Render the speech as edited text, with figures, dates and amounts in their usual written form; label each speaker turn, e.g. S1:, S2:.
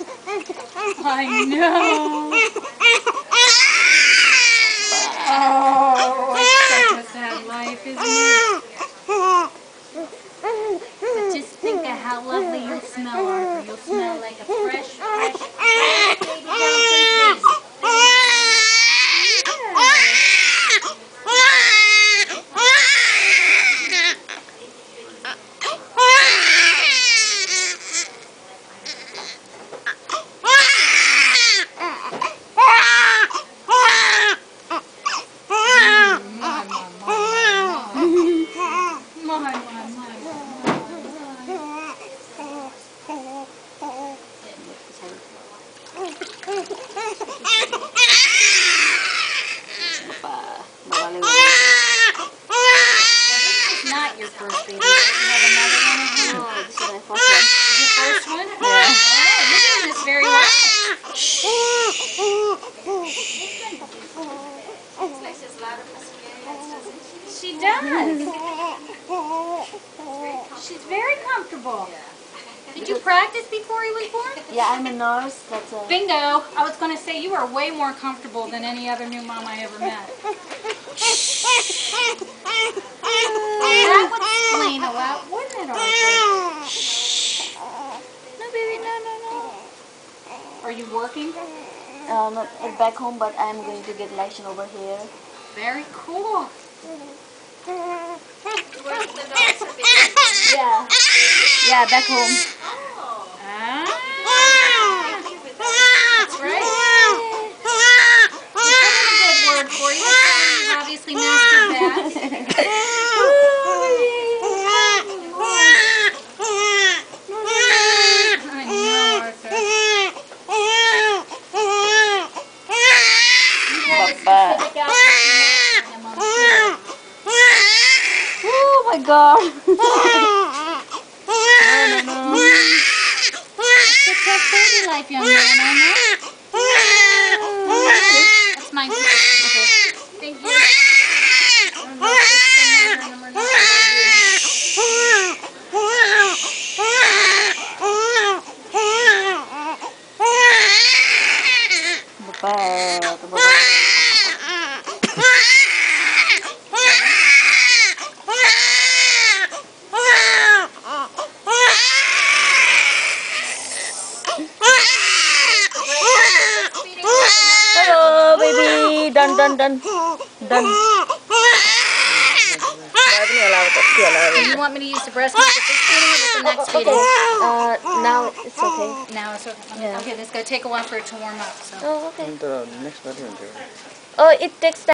S1: I know. Oh, it's such a sad life, isn't it? But just think of how lovely you'll smell, Arthur. You'll smell like a fresh baby Johnson's baby. Not your first baby. You have another one at home.
S2: No, this is my first one.
S1: Your first one?
S2: Yeah.
S1: Oh, you're doing this very well. She does. She's very comfortable. Did you practice before he was born?
S2: Yeah, I'm a nurse. That's a...
S1: Bingo. I was going to say you are way more comfortable than any other new mom I ever met. That would explain a lot, wouldn't it, Arthur?
S2: No, baby, no.
S1: Are you working?
S2: Not back home, but I'm going to get license over here.
S1: Very cool.
S2: Yeah. Yeah, back home.
S1: Ah, that's right. We put in a good word for you. You've obviously mastered that. I know, Arthur.
S2: Oh my God. No.
S1: It's a tough baby life, young man, I know. That's mine. Thank you.
S2: Hello, baby. Done.
S1: You want me to use the breast milk at this feeding or at the next feeding?
S2: Now it's okay.
S1: Now it's okay.
S2: Yeah.
S1: Okay, this is going to take a while for it to warm up. So.
S2: Oh, okay.
S3: The next one.
S2: Oh, it takes time.